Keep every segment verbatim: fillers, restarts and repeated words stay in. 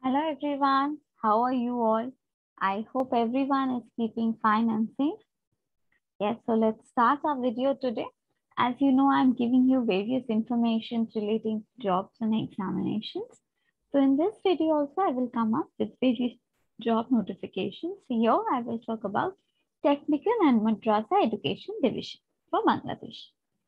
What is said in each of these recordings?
Hello everyone, how are you all? I hope everyone is keeping fine and safe. Yes, so let's start our video today. As you know, I'm giving you various information relating to jobs and examinations. So in this video also, I will come up with various job notifications. Here I will talk about Technical and Madrasa Education Division for Bangladesh.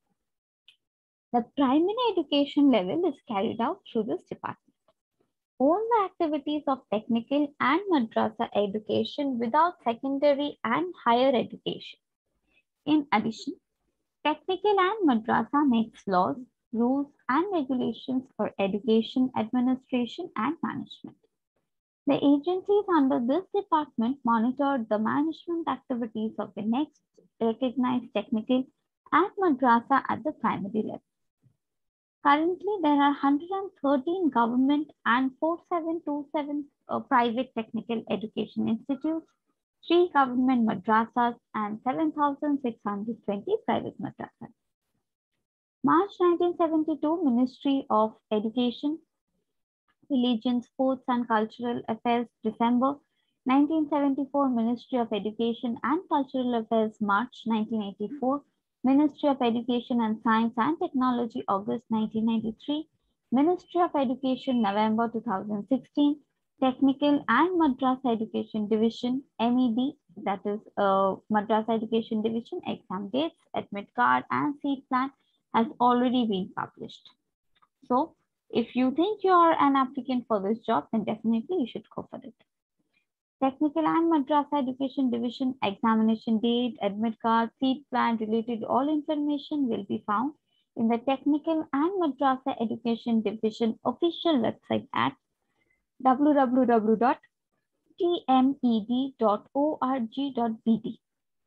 The primary education level is carried out through this department. All the activities of technical and madrasa education without secondary and higher education. In addition, technical and madrasa makes laws, rules, and regulations for education, administration, and management. The agencies under this department monitor the management activities of the next recognized technical and madrasa at the primary level. Currently, there are one hundred thirteen government and four thousand seven hundred twenty-seven uh, private technical education institutes, three government madrasas, and seven thousand six hundred twenty private madrasas. March nineteen seventy-two, Ministry of Education, Religion, Sports and Cultural Affairs, December nineteen seventy-four, Ministry of Education and Cultural Affairs, March nineteen eighty-four, Ministry of Education and Science and Technology, August nineteen ninety-three, Ministry of Education, November two thousand sixteen, Technical and Madrasa Education Division, M E D, that is uh, Madrasa Education Division, exam dates, admit card and seat plan has already been published. So, if you think you are an applicant for this job, then definitely you should go for it. Technical and Madrasa Education Division examination date, admit card, seat plan related all information will be found in the Technical and Madrasa Education Division official website at w w w dot t m e d dot org dot b d.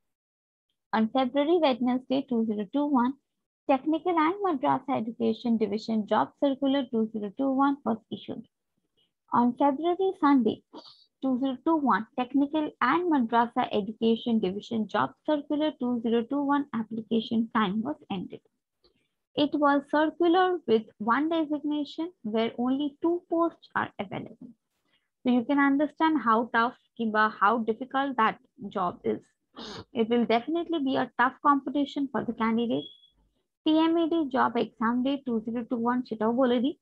On February Wednesday two thousand twenty-one, Technical and Madrasa Education Division Job Circular two thousand twenty-one was issued. On February Sunday two thousand twenty-one, Technical and Madrasa Education Division Job Circular two thousand twenty-one application time was ended. It was circular with one designation where only two posts are available. So you can understand how tough, how difficult that job is. It will definitely be a tough competition for the candidates. T M E D job exam date two thousand twenty-one সেটাও বলে দিই।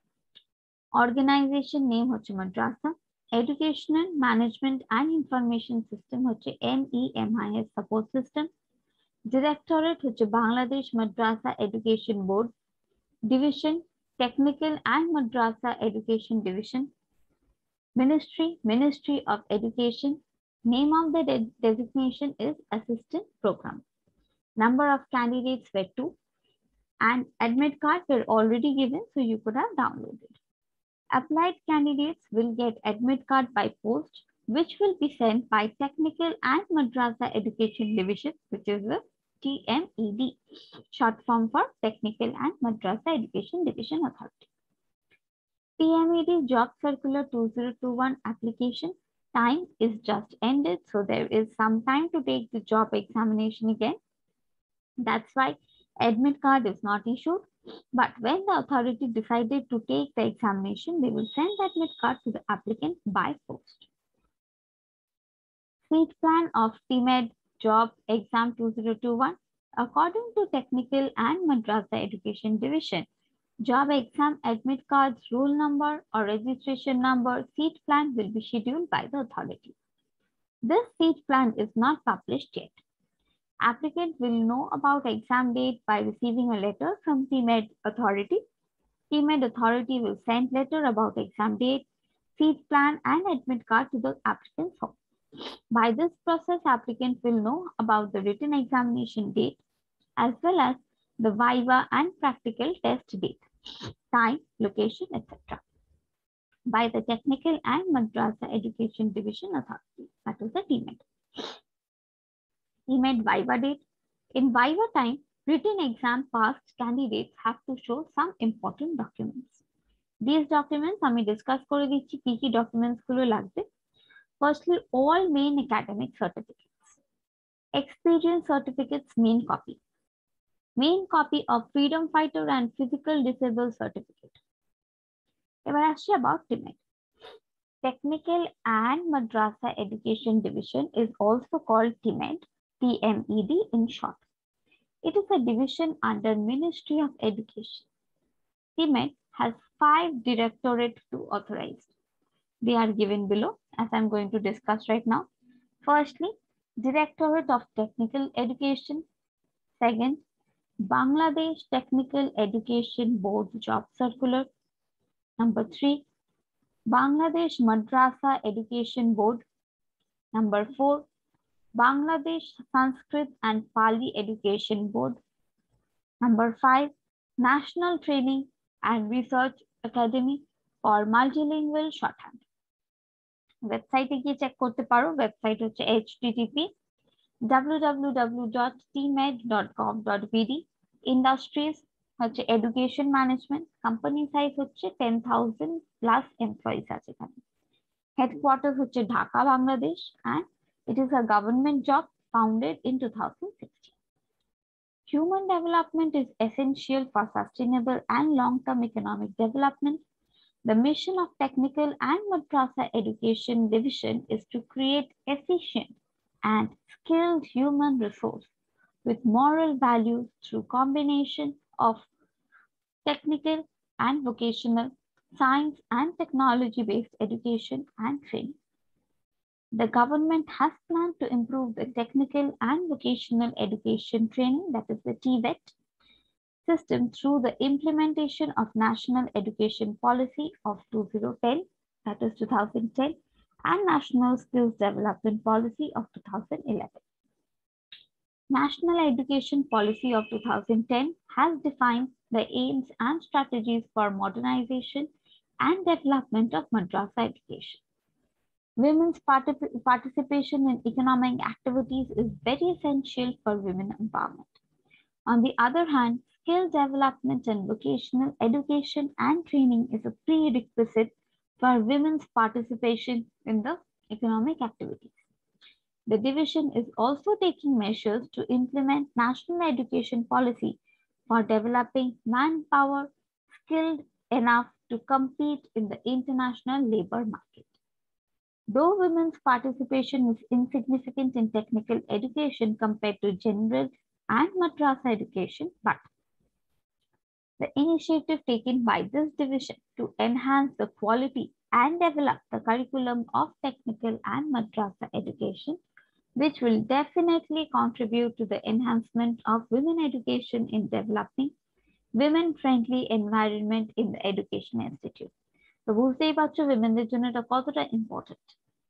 Organization name হচ্ছে Madrasa, Educational Management and Information System হচ্ছে M E M I S Support System, Directorate হচ্ছে Bangladesh Madrasa Education Board, Division Technical and Madrasa Education Division, Ministry Ministry of Education, name of the de designation is Assistant Program. Number of candidates were two and admit cards were already given, so you could have downloaded. Applied candidates will get admit card by post, which will be sent by Technical and Madrasa Education Division, which is the T M E D, short form for Technical and Madrasa Education Division Authority. T M E D Job Circular two thousand twenty-one application time is just ended, so there is some time to take the job examination again. That's why admit card is not issued. But when the authority decided to take the examination, they will send the admit card to the applicant by post. Seat plan of T M E D Job Exam two thousand twenty-one. According to Technical and Madrasa Education Division, job exam admit cards rule number or registration number seat plan will be scheduled by the authority. This seat plan is not published yet. Applicant will know about exam date by receiving a letter from T M E D authority. T M E D authority will send letter about exam date, seat plan and admit card to the applicant's home. By this process, applicant will know about the written examination date as well as the viva and practical test date, time, location, et cetera by the Technical and Madrasa Education Division Authority, that is the T M E D. T M E D viva date. In viva time, written exam passed candidates have to show some important documents. These documents আমি discuss করে দিচ্ছি কি কি documents গুলো লাগবে। Firstly, all main academic certificates. Experience certificates main copy. Main copy of freedom fighter and physical disabled certificate. এবার আসছি about T M E D. Technical and Madrasa Education Division is also called T M E D, T M E D in short. It is a division under Ministry of Education. T M E D has five directorates to authorize. They are given below, as I'm going to discuss right now. Firstly, Directorate of Technical Education. Second, Bangladesh Technical Education Board Job Circular. Number three, Bangladesh Madrasa Education Board. Number four, Bangladesh Sanskrit and Pali Education Board. Number five, National Training and Research Academy or Multilingual Shorthand. ওয়েবসাইটে গিয়ে check করতে পারো, website হচ্ছে H T T P W W W dot T M e d dot com dot B D. Industries হচ্ছে education management, company size হচ্ছে ten thousand plus employees আছে এখানে। Headquarter হচ্ছে Dhaka, Bangladesh, and it is a government job founded in two thousand sixteen. Human development is essential for sustainable and long-term economic development. The mission of Technical and Madrasa Education Division is to create efficient and skilled human resource with moral values through combination of technical and vocational, science and technology-based education and training. The government has planned to improve the technical and vocational education training, that is the T V E T, system through the implementation of National Education Policy of twenty ten, that is two thousand ten, and National Skills Development Policy of two thousand eleven. National Education Policy of two thousand ten has defined the aims and strategies for modernization and development of madrasa education. Women's particip- participation in economic activities is very essential for women empowerment. On the other hand, skill development and vocational education and training is a prerequisite for women's participation in the economic activities. The division is also taking measures to implement national education policy for developing manpower skilled enough to compete in the international labor market. Though women's participation is insignificant in technical education compared to general and madrasa education, but the initiative taken by this division to enhance the quality and develop the curriculum of technical and madrasa education, which will definitely contribute to the enhancement of women education in developing women-friendly environment in the education institute. So, বুঝতেই পারছো womenদের জন্য এটা কতটা important.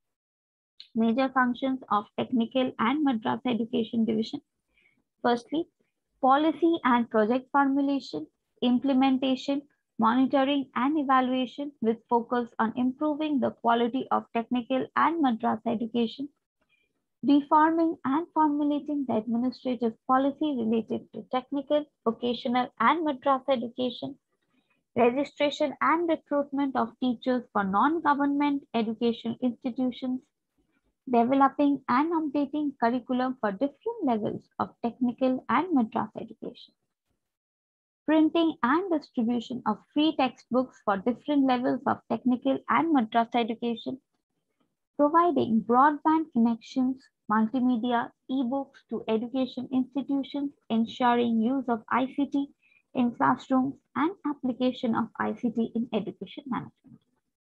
Major functions of technical and madrasa education division. Firstly, policy and project formulation, implementation, monitoring and evaluation with focus on improving the quality of technical and madrasa education, reforming and formulating the administrative policy related to technical, vocational and madrasa education, registration and recruitment of teachers for non-government education institutions, developing and updating curriculum for different levels of technical and madrasa education, printing and distribution of free textbooks for different levels of technical and madrasa education, providing broadband connections, multimedia, e-books to education institutions, ensuring use of I C T in classrooms and application of I C T in education management.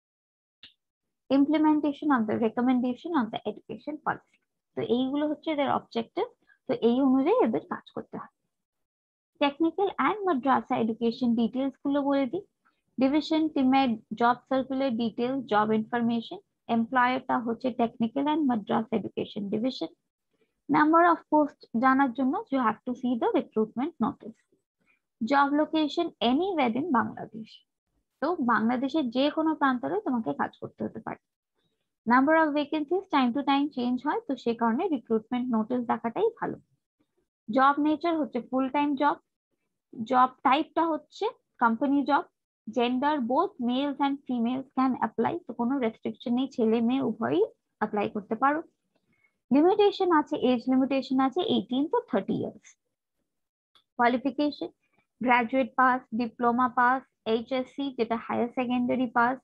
Implementation of the recommendation of the education policy. So এইগুলো হচ্ছে their objective. তো এই অনুযায়ী এদের কাজ করতে হয়। Technical and madrasa education details গুলো বলে দিই। Division, T M E D, job circular details, job information. Employer টা হচ্ছে technical and madrasa education division. Number of posts জানার জন্য you have to see the recruitment notice. Job location anywhere in Bangladesh. তো বাংলাদেশের যে কোনো প্রান্তরে তোমাকে কাজ করতে হতে পারে। Number of vacancies time to time change হয়, তো সে কারণে রিক্রুটমেন্ট নোটিশ দেখাটাই ভালো। জব নেচার হচ্ছে ফুল টাইম জব। জব টাইপটা হচ্ছে company job. Gender both males and females can apply, তো কোনো রেস্ট্রিকশন নেই, ছেলে মেয়ে উভয়ই অ্যাপ্লাই করতে পারো। লিমিটেশন আছে, এজ লিমিটেশন আছে eighteen to thirty years. Qualification graduate pass, diploma pass, H S C যেটা higher secondary pass,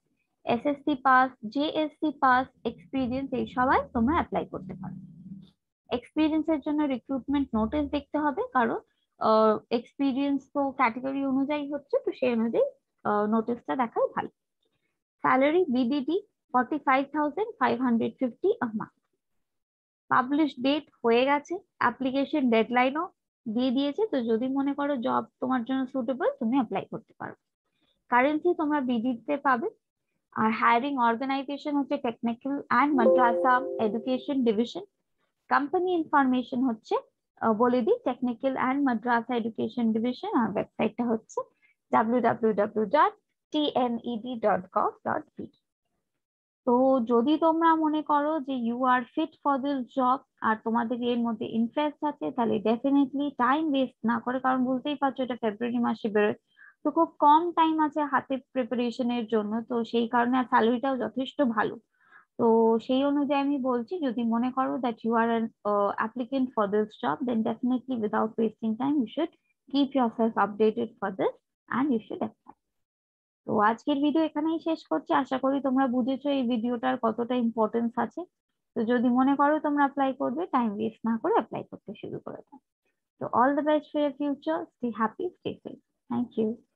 SSC pass, JSC pass, experience, এই সবাই তোমরা অ্যাপ্লাই করতে পারো। এক্সপিরিয়েন্সের জন্য রিক্রুটমেন্ট নোটিশ দেখতে হবে, কারণ এক্সপিরিয়েন্স তো ক্যাটাগরি অনুযায়ী হচ্ছে, তো সেই অনুযায়ী নোটিশটা দেখাই ভালো। Salary BDT forty five thousand five hundred fifty a month. Publish date হয়ে গেছে, অ্যাপ্লিকেশন ডেডলাইনও দিয়ে দিয়েছে, তো যদি মনে করো জব তোমার জন্য সুটেবল তুমি অ্যাপ্লাই করতে পারো। কারেন্টলি তোমরা বিডিতে পাবে। আর হায়ারিং অর্গানাইজেশন হচ্ছে technical and madrasa education division. Company information হচ্ছে আহ, বলে দিই, technical and madrasa education division. আর ওয়েবসাইটটা হচ্ছে W W W dot T N E D dot gov dot B. তো যদি তোমরা মনে করো যে you are fit for this job আর তোমাদের এর মধ্যে ইন্টারেস্ট আছে, তাহলে ডেফিনেটলি টাইম ওয়েস্ট না করে, কারণ বুঝতেই পারছো এটা ফেব্রুয়ারি মাসে বেরোয়, তো খুব কম টাইম আছে হাতে প্রিপারেশনের জন্য, তো সেই কারণে স্যালারিটাও যথেষ্ট ভালো। তো সেই অনুযায়ী আমি বলছি, যদি মনে করো that you are an applicant for this job, then definitely without wasting time you should keep yourself updated for this and you should apply. তো আজকের ভিডিও এখানেই শেষ করছি। আশা করি তোমরা বুঝেছো এই ভিডিওটার কতটা ইম্পর্টেন্স আছে। তো যদি মনে করো তোমরা অ্যাপ্লাই করবে, টাইম ওয়েস্ট না করে অ্যাপ্লাই করতে শুরু করে দাও। তো all the best for your future, stay happy, stay safe. Thank you.